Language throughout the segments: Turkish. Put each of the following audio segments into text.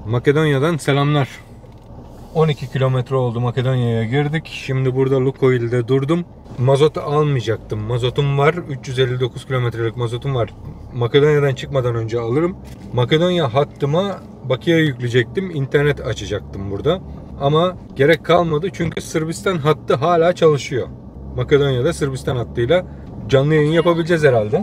Makedonya'dan selamlar. 12 kilometre oldu, Makedonya'ya girdik. Şimdi burada Lukoil'de durdum. Mazot almayacaktım. Mazotum var. 359 kilometrelik mazotum var. Makedonya'dan çıkmadan önce alırım. Makedonya hattıma bakiye yükleyecektim. İnternet açacaktım burada. Ama gerek kalmadı çünkü Sırbistan hattı hala çalışıyor. Makedonya'da Sırbistan hattıyla canlı yayın yapabileceğiz herhalde.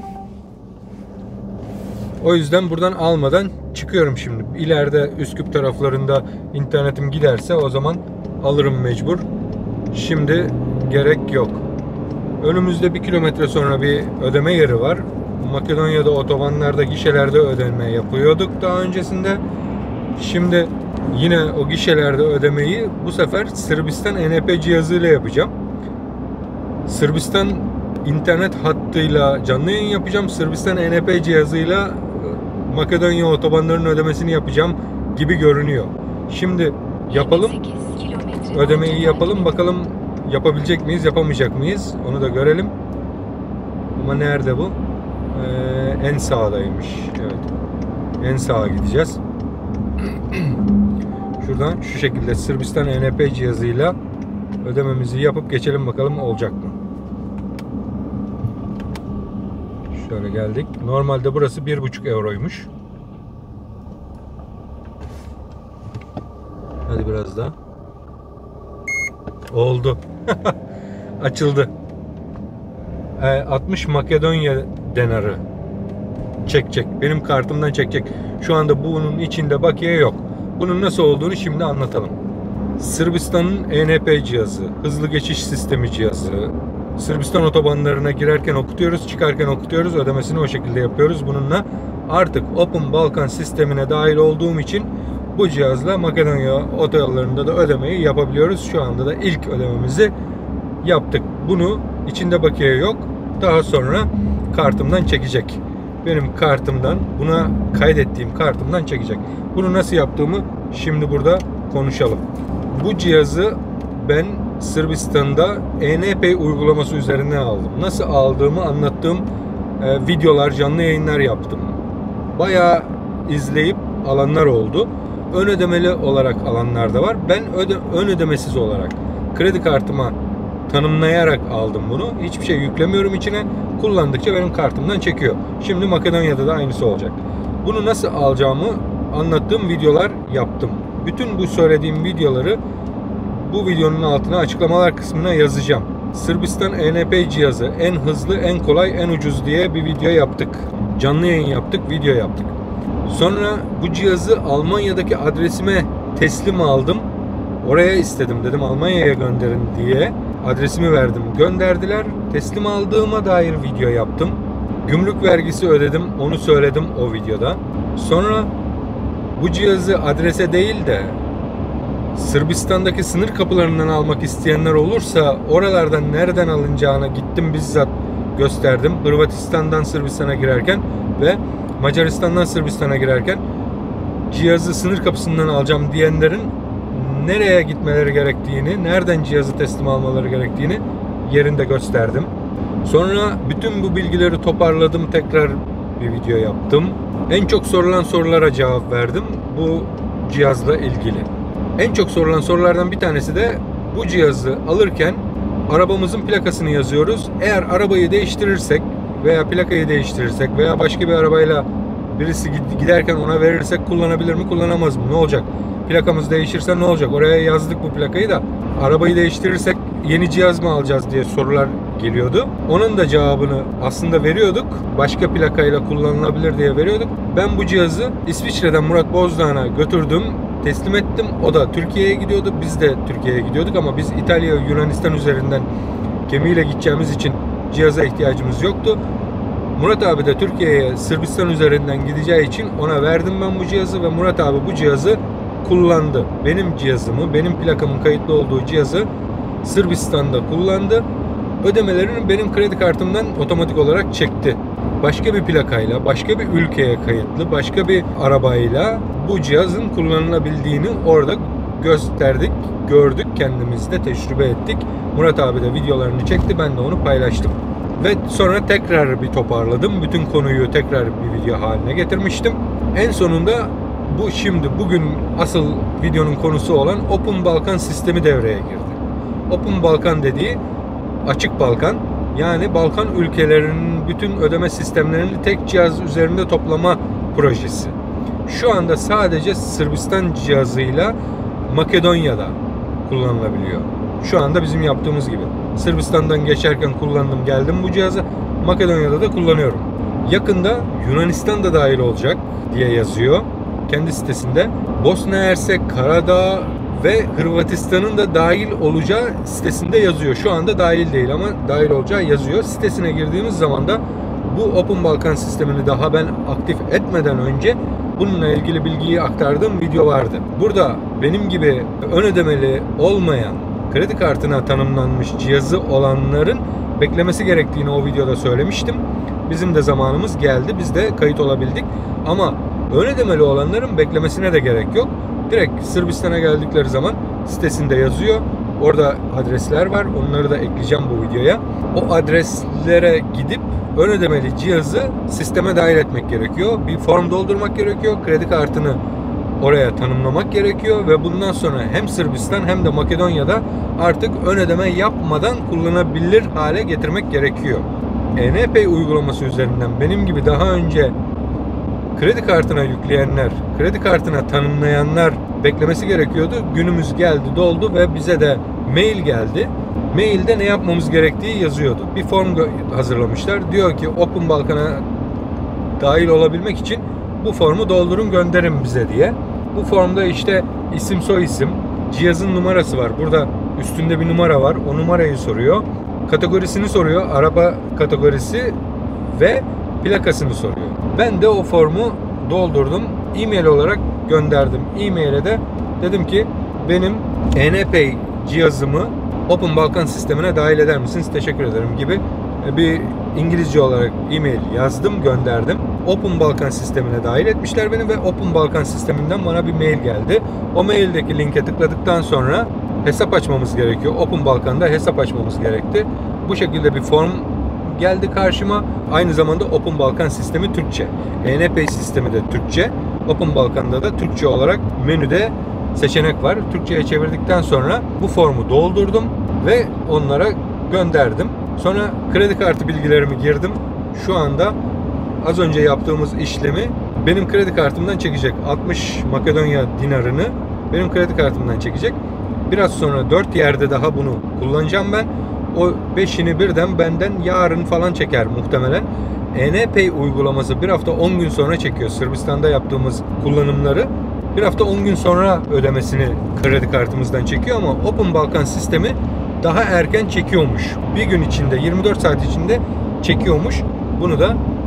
O yüzden buradan almadan çıkıyorum şimdi. İleride Üsküp taraflarında internetim giderse o zaman alırım mecbur. Şimdi gerek yok. Önümüzde 1 kilometre sonra bir ödeme yeri var. Makedonya'da otobanlarda, gişelerde ödeme yapıyorduk daha öncesinde. Şimdi yine o gişelerde ödemeyi bu sefer Sırbistan ENP cihazıyla yapacağım. Sırbistan internet hattıyla canlı yayın yapacağım. Sırbistan ENP cihazıyla Makedonya otobanlarının ödemesini yapacağım gibi görünüyor. Şimdi yapalım. Ödemeyi yapalım. Bakalım yapabilecek miyiz, yapamayacak mıyız? Onu da görelim. Ama nerede bu? En sağdaymış. Evet. En sağa gideceğiz. Şuradan şu şekilde Sırbistan ENP cihazıyla ödememizi yapıp geçelim bakalım olacak mı? Şöyle geldik. Normalde burası 1,5 euroymuş. Hadi biraz daha. Oldu. Açıldı. 60 Makedonya denarı çekecek. Benim kartımdan çekecek. Şu anda bunun içinde bakiye yok. Bunun nasıl olduğunu şimdi anlatalım. Sırbistan'ın ENP cihazı, hızlı geçiş sistemi cihazı. Sırbistan otobanlarına girerken okutuyoruz, çıkarken okutuyoruz. Ödemesini o şekilde yapıyoruz. Bununla artık Open Balkan sistemine dahil olduğum için bu cihazla Makedonya otoyollarında da ödemeyi yapabiliyoruz. Şu anda da ilk ödememizi yaptık. Bunu içinde bakiye yok. Daha sonra kartımdan çekecek. Benim kartımdan, buna kaydettiğim kartımdan çekecek. Bunu nasıl yaptığımı şimdi burada konuşalım. Bu cihazı ben Sırbistan'da ENP uygulaması üzerinden aldım. Nasıl aldığımı anlattığım videolar, canlı yayınlar yaptım. Bayağı izleyip alanlar oldu. Ön ödemeli olarak alanlar da var. Ben ön ödemesiz olarak kredi kartıma tanımlayarak aldım bunu. Hiçbir şey yüklemiyorum içine. Kullandıkça benim kartımdan çekiyor. Şimdi Makedonya'da da aynısı olacak. Bunu nasıl alacağımı anlattığım videolar yaptım. Bütün bu söylediğim videoları bu videonun altına açıklamalar kısmına yazacağım. Sırbistan ENP cihazı en hızlı, en kolay, en ucuz diye bir video yaptık. Canlı yayın yaptık, video yaptık. Sonra bu cihazı Almanya'daki adresime teslim aldım. Oraya istedim, dedim Almanya'ya gönderin diye. Adresimi verdim, gönderdiler. Teslim aldığıma dair video yaptım. Gümrük vergisi ödedim, onu söyledim o videoda. Sonra bu cihazı adrese değil de Sırbistan'daki sınır kapılarından almak isteyenler olursa oralardan nereden alınacağına gittim, bizzat gösterdim. Hırvatistan'dan Sırbistan'a girerken ve Macaristan'dan Sırbistan'a girerken cihazı sınır kapısından alacağım diyenlerin nereye gitmeleri gerektiğini, nereden cihazı teslim almaları gerektiğini yerinde gösterdim. Sonra bütün bu bilgileri toparladım, tekrar bir video yaptım. En çok sorulan sorulara cevap verdim bu cihazla ilgili. En çok sorulan sorulardan bir tanesi de bu cihazı alırken arabamızın plakasını yazıyoruz. Eğer arabayı değiştirirsek veya plakayı değiştirirsek veya başka bir arabayla birisi giderken ona verirsek kullanabilir mi, kullanamaz mı? Ne olacak? Plakamız değişirse ne olacak? Oraya yazdık bu plakayı da arabayı değiştirirsek yeni cihaz mı alacağız diye sorular geliyordu. Onun da cevabını aslında veriyorduk. Başka plakayla kullanılabilir diye veriyorduk. Ben bu cihazı İsviçre'den Murat Bozdağ'a götürdüm. Teslim ettim. O da Türkiye'ye gidiyordu. Biz de Türkiye'ye gidiyorduk ama biz İtalya, Yunanistan üzerinden gemiyle gideceğimiz için cihaza ihtiyacımız yoktu. Murat abi de Türkiye'ye Sırbistan üzerinden gideceği için ona verdim ben bu cihazı ve Murat abi bu cihazı kullandı. Benim cihazımı, benim plakamın kayıtlı olduğu cihazı Sırbistan'da kullandı. Ödemelerini benim kredi kartımdan otomatik olarak çekti. Başka bir plakayla, başka bir ülkeye kayıtlı, başka bir arabayla bu cihazın kullanılabildiğini orada gösterdik, gördük, kendimiz de tecrübe ettik. Murat abi de videolarını çekti, ben de onu paylaştım. Ve sonra tekrar bir toparladım. Bütün konuyu tekrar bir video haline getirmiştim. En sonunda Bugün asıl videonun konusu olan Open Balkan sistemi devreye girdi. Open Balkan dediği açık Balkan, yani Balkan ülkelerinin bütün ödeme sistemlerini tek cihaz üzerinde toplama projesi. Şu anda sadece Sırbistan cihazıyla Makedonya'da kullanılabiliyor. Şu anda bizim yaptığımız gibi. Sırbistan'dan geçerken kullandım, geldim bu cihazı. Makedonya'da da kullanıyorum. Yakında Yunanistan da dahil olacak diye yazıyor kendi sitesinde. Bosna Hersek, Karadağ ve Hırvatistan'ın da dahil olacağı sitesinde yazıyor. Şu anda dahil değil ama dahil olacağı yazıyor. Sitesine girdiğimiz zaman da bu Open Balkan sistemini daha ben aktif etmeden önce bununla ilgili bilgiyi aktardığım video vardı. Burada benim gibi ön ödemeli olmayan, kredi kartına tanımlanmış cihazı olanların beklemesi gerektiğini o videoda söylemiştim. Bizim de zamanımız geldi. Biz de kayıt olabildik. Ama ön ödemeli olanların beklemesine de gerek yok. Direkt Sırbistan'a geldikleri zaman sitesinde yazıyor. Orada adresler var. Onları da ekleyeceğim bu videoya. O adreslere gidip ön ödemeli cihazı sisteme dahil etmek gerekiyor. Bir form doldurmak gerekiyor. Kredi kartını oraya tanımlamak gerekiyor ve bundan sonra hem Sırbistan hem de Makedonya'da artık ön ödeme yapmadan kullanabilir hale getirmek gerekiyor. ENP uygulaması üzerinden benim gibi daha önce kredi kartına yükleyenler, kredi kartına tanımlayanlar beklemesi gerekiyordu. Günümüz geldi, doldu ve bize de mail geldi. Mailde ne yapmamız gerektiği yazıyordu. Bir form hazırlamışlar. Diyor ki Open Balkan'a dahil olabilmek için bu formu doldurun, gönderin bize diye. Bu formda işte isim, soyisim, cihazın numarası var. Burada üstünde bir numara var. O numarayı soruyor. Kategorisini soruyor. Araba kategorisi ve plakasını soruyor. Ben de o formu doldurdum. E-mail olarak gönderdim. E-mail'e de dedim ki benim ENP cihazımı Open Balkan sistemine dahil eder misiniz? Teşekkür ederim gibi bir İngilizce olarak e-mail yazdım, gönderdim. Open Balkan sistemine dahil etmişler beni ve Open Balkan sisteminden bana bir mail geldi. O maildeki linke tıkladıktan sonra hesap açmamız gerekiyor. Open Balkan'da hesap açmamız gerekti. Bu şekilde bir form geldi karşıma. Aynı zamanda Open Balkan sistemi Türkçe. ENP sistemi de Türkçe. Open Balkan'da da Türkçe olarak menüde seçenek var. Türkçe'ye çevirdikten sonra bu formu doldurdum ve onlara gönderdim. Sonra kredi kartı bilgilerimi girdim. Şu anda az önce yaptığımız işlemi benim kredi kartımdan çekecek. 60 Makedonya dinarını benim kredi kartımdan çekecek. Biraz sonra 4 yerde daha bunu kullanacağım ben. O 5'ini birden benden yarın falan çeker muhtemelen. ENP uygulaması bir hafta 10 gün sonra çekiyor. Sırbistan'da yaptığımız kullanımları bir hafta 10 gün sonra ödemesini kredi kartımızdan çekiyor ama Open Balkan sistemi daha erken çekiyormuş. Bir gün içinde, 24 saat içinde çekiyormuş. Bunu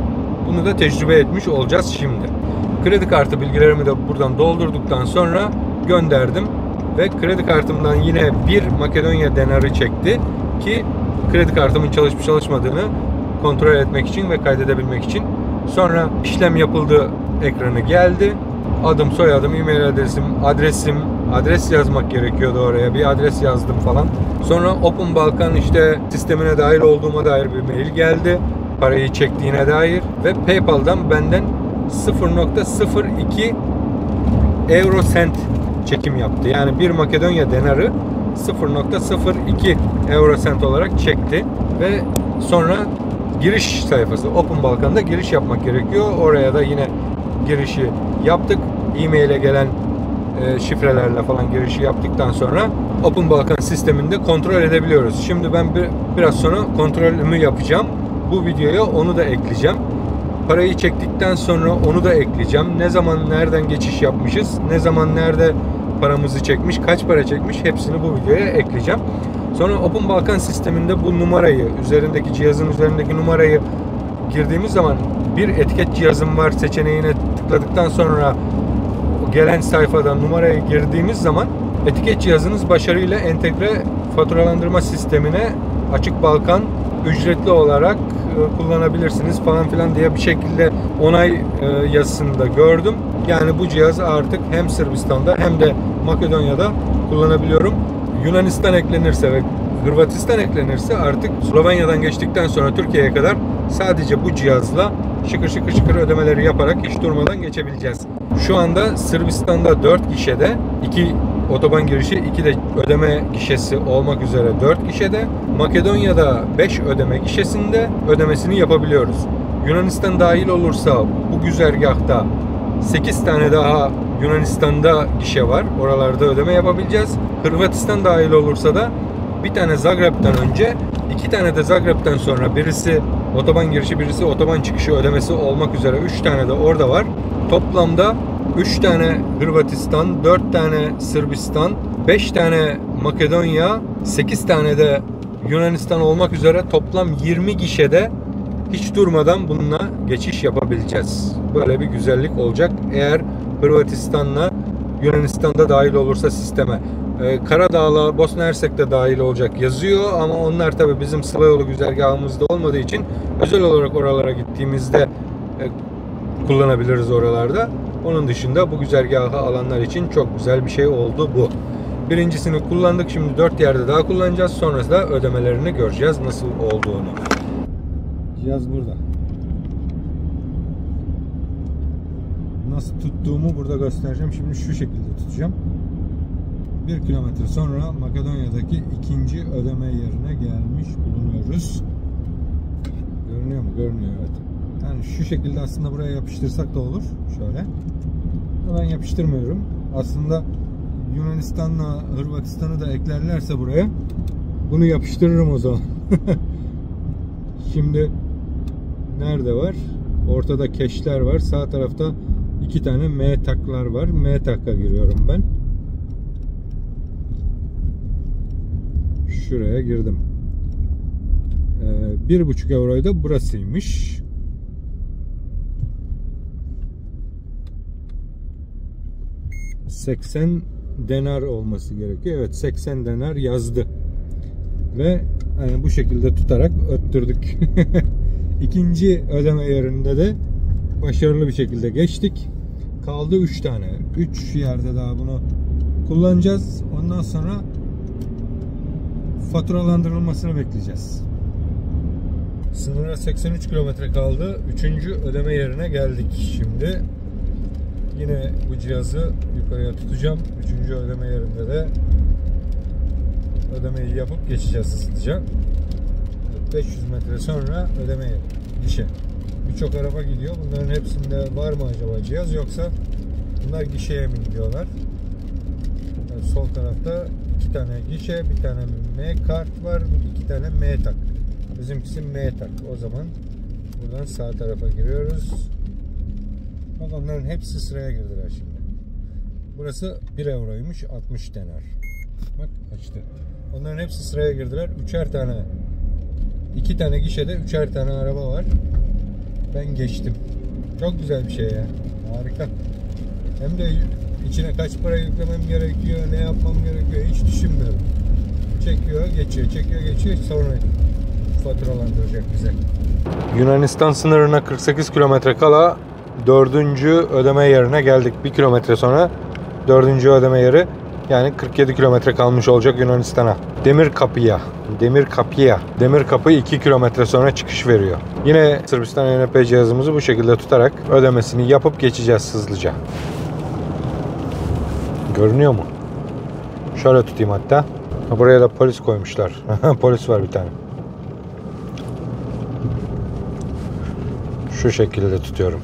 da tecrübe etmiş olacağız şimdi. Kredi kartı bilgilerimi de buradan doldurduktan sonra gönderdim ve kredi kartımdan yine bir Makedonya denarı çekti ki kredi kartımın çalışıp çalışmadığını kontrol etmek için ve kaydedebilmek için. Sonra işlem yapıldı ekranı geldi. Adım, soyadım, e-mail adresim, adres yazmak gerekiyordu oraya. Bir adres yazdım falan. Sonra Open Balkan işte sistemine dahil olduğuma dair bir mail geldi. Parayı çektiğine dair ve PayPal'dan benden 0.02 euro sent çekim yaptı. Yani bir Makedonya denarı 0.02 euro sent olarak çekti ve sonra giriş sayfası Open Balkan'da giriş yapmak gerekiyor. Oraya da yine girişi yaptık. E-mail'e gelen şifrelerle falan girişi yaptıktan sonra Open Balkan sisteminde kontrol edebiliyoruz. Şimdi ben biraz sonra kontrolümü yapacağım. Bu videoya onu da ekleyeceğim. Parayı çektikten sonra onu da ekleyeceğim. Ne zaman nereden geçiş yapmışız, ne zaman nerede paramızı çekmiş, kaç para çekmiş hepsini bu videoya ekleyeceğim. Sonra Open Balkan sisteminde bu numarayı, cihazın üzerindeki numarayı girdiğimiz zaman bir etiket cihazım var seçeneğine tıkladıktan sonra gelen sayfada numaraya girdiğimiz zaman etiket cihazınız başarıyla entegre faturalandırma sistemine Açık Balkan ücretli olarak kullanabilirsiniz falan filan diye bir şekilde onay yazısını da gördüm. Yani bu cihazı artık hem Sırbistan'da hem de Makedonya'da kullanabiliyorum. Yunanistan eklenirse ve Hırvatistan eklenirse artık Slovenya'dan geçtikten sonra Türkiye'ye kadar sadece bu cihazla şıkır şıkır ödemeleri yaparak hiç durmadan geçebileceğiz. Şu anda Sırbistan'da 4 gişede 2 otoban girişi, 2 de ödeme gişesi olmak üzere 4 gişede, Makedonya'da 5 ödeme gişesinde ödemesini yapabiliyoruz. Yunanistan dahil olursa bu güzergahta 8 tane daha Yunanistan'da gişe var. Oralarda ödeme yapabileceğiz. Hırvatistan dahil olursa da bir tane Zagreb'den önce, 2 tane de Zagreb'den sonra, birisi otoban girişi, birisi otoban çıkışı ödemesi olmak üzere 3 tane de orada var. Toplamda 3 tane Hırvatistan, 4 tane Sırbistan, 5 tane Makedonya, 8 tane de Yunanistan olmak üzere toplam 20 gişede hiç durmadan bununla geçiş yapabileceğiz. Böyle bir güzellik olacak eğer Hırvatistan'la Yunanistan'da dahil olursa sisteme. Karadağ'la Bosna Hersek de dahil olacak yazıyor ama onlar tabi bizim sıla yolu güzergahımızda olmadığı için özel olarak oralara gittiğimizde kullanabiliriz oralarda. Onun dışında bu güzergahı alanlar için çok güzel bir şey oldu bu. Birincisini kullandık. Şimdi 4 yerde daha kullanacağız. Sonrasında ödemelerini göreceğiz nasıl olduğunu. Cihaz burada. Nasıl tuttuğumu burada göstereceğim. Şimdi şu şekilde tutacağım. 1 kilometre sonra Makedonya'daki ikinci ödeme yerine gelmiş bulunuyoruz. Görünüyor mu? Görünüyor, evet. Yani şu şekilde aslında buraya yapıştırsak da olur. Şöyle. Ben yapıştırmıyorum. Aslında Yunanistan'la Hırvatistan'ı da eklerlerse buraya bunu yapıştırırım o zaman. Şimdi nerede var? Ortada keşler var. Sağ tarafta 2 tane M taklar var. M takka giriyorum ben. Şuraya girdim. 1,5 euroyu da burasıymış. $80 denar olması gerekiyor. Evet, 80 denar yazdı. Ve yani bu şekilde tutarak öttürdük. İkinci ödeme yerinde de başarılı bir şekilde geçtik. Kaldı 3 tane. 3 yerde daha bunu kullanacağız. Ondan sonra faturalandırılmasını bekleyeceğiz. Sınıra 83 kilometre kaldı. 3. ödeme yerine geldik şimdi. Yine bu cihazı yukarıya tutacağım. 3. ödeme yerinde de ödemeyi yapıp geçeceğiz hızlıca. 500 metre sonra ödeme yeri, gişe. Birçok araba gidiyor. Bunların hepsinde var mı acaba cihaz, yoksa bunlar gişeye mi gidiyorlar? Yani sol tarafta 2 tane gişe, bir tane M kart var, 2 tane M tak. Bizimkisi M tak. O zaman buradan sağ tarafa giriyoruz. Bak, onların hepsi sıraya girdiler şimdi. Burası 1 euroymuş, 60 denar. Bak, açtı. Onların hepsi sıraya girdiler. 3'er tane, 2 tane gişede 3'er tane araba var. Ben geçtim. Çok güzel bir şey ya. Harika. Hem de içine kaç para yüklemem gerekiyor, ne yapmam gerekiyor hiç düşünmüyorum. Çekiyor, geçiyor, çekiyor, geçiyor. Sonra faturalandıracak bize. Yunanistan sınırına 48 kilometre kala 4. ödeme yerine geldik. 1 kilometre sonra 4. ödeme yeri, yani 47 kilometre kalmış olacak Yunanistan'a. Demirkapı 2 kilometre sonra çıkış veriyor. Yine Sırbistan ENP cihazımızı bu şekilde tutarak ödemesini yapıp geçeceğiz hızlıca. Görünüyor mu? Şöyle tutayım hatta. Buraya da polis koymuşlar. Polis var bir tane. Şu şekilde tutuyorum.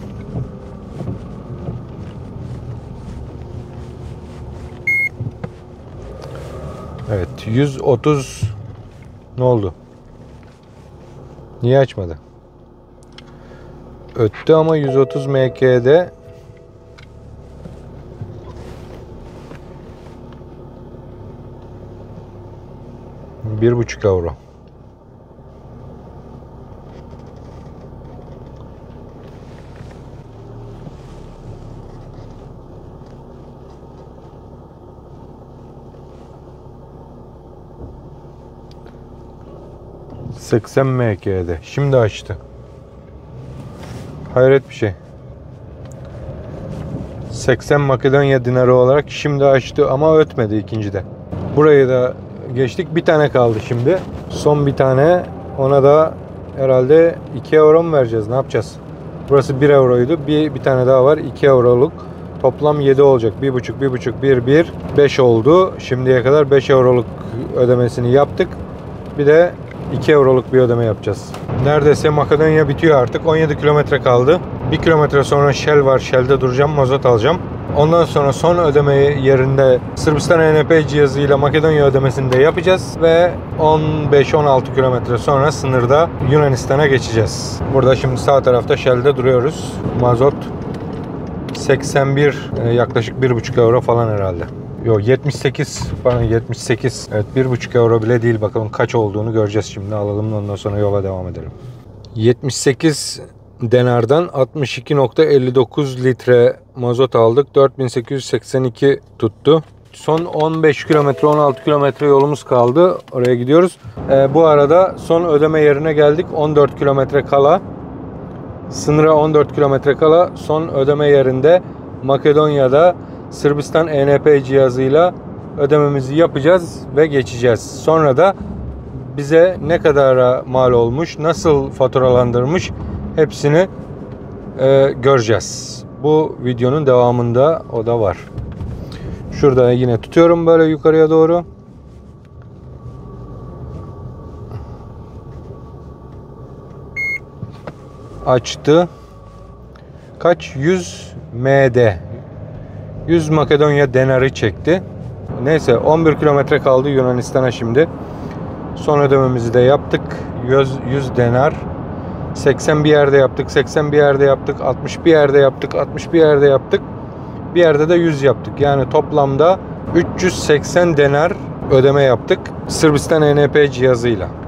Evet, 130 ne oldu? Niye açmadı? Öttü ama 130 MK'de €1,5. ...80 MK'de. Şimdi açtı. Hayret bir şey. 80 Makedonya dinarı olarak şimdi açtı ama ötmedi ikincide. Burayı da geçtik. Bir tane kaldı şimdi. Son bir tane. Ona da herhalde 2 euro mu vereceğiz? Ne yapacağız? Burası 1 euroydu. Bir tane daha var. 2 euroluk. Toplam 7 olacak. 1,5, 5 oldu. Şimdiye kadar 5 euroluk ödemesini yaptık. Bir de 2 euroluk bir ödeme yapacağız. Neredeyse Makedonya bitiyor artık. 17 kilometre kaldı. 1 kilometre sonra Shell var. Shell'de duracağım. Mazot alacağım. Ondan sonra son ödeme yerinde Sırbistan ENP cihazıyla Makedonya ödemesini de yapacağız. Ve 15-16 kilometre sonra sınırda Yunanistan'a geçeceğiz. Burada şimdi sağ tarafta Shell'de duruyoruz. Mazot 81, yaklaşık 1,5 euro falan herhalde. Yok 78 falan, 78. Evet, 1,5 euro bile değil. Bakalım kaç olduğunu göreceğiz şimdi. Alalım, ondan sonra yola devam edelim. 78 denardan 62,59 litre mazot aldık. 4882 tuttu. Son 15 kilometre, 16 kilometre yolumuz kaldı. Oraya gidiyoruz. Bu arada son ödeme yerine geldik. 14 kilometre kala. Sınıra 14 kilometre kala son ödeme yerinde Makedonya'da Sırbistan ENP cihazıyla ödememizi yapacağız ve geçeceğiz. Sonra da bize ne kadara mal olmuş, nasıl faturalandırmış hepsini göreceğiz. Bu videonun devamında o da var. Şurada yine tutuyorum böyle yukarıya doğru. Açtı. Kaç? 100 MD. 100 Makedonya denarı çekti. Neyse 11 kilometre kaldı Yunanistan'a şimdi. Son ödememizi de yaptık. 100 denar. 80 bir yerde yaptık. 80 bir yerde yaptık. 60 bir yerde yaptık. 60 bir yerde yaptık. Bir yerde de 100 yaptık. Yani toplamda 380 denar ödeme yaptık Sırbistan ENP cihazıyla.